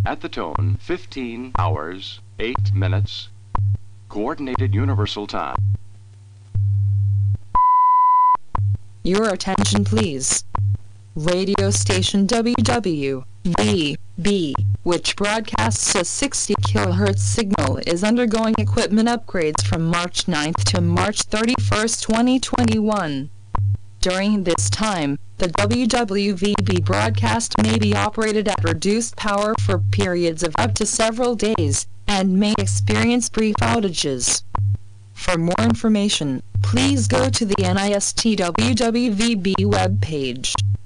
At the tone, 15 hours, 8 minutes. Coordinated Universal Time. Your attention please. Radio station WWVB, which broadcasts a 60 kHz signal, is undergoing equipment upgrades from March 9th to March 31st, 2021. During this time, the WWVB broadcast may be operated at reduced power for periods of up to several days, and may experience brief outages. For more information, please go to the NIST WWVB webpage.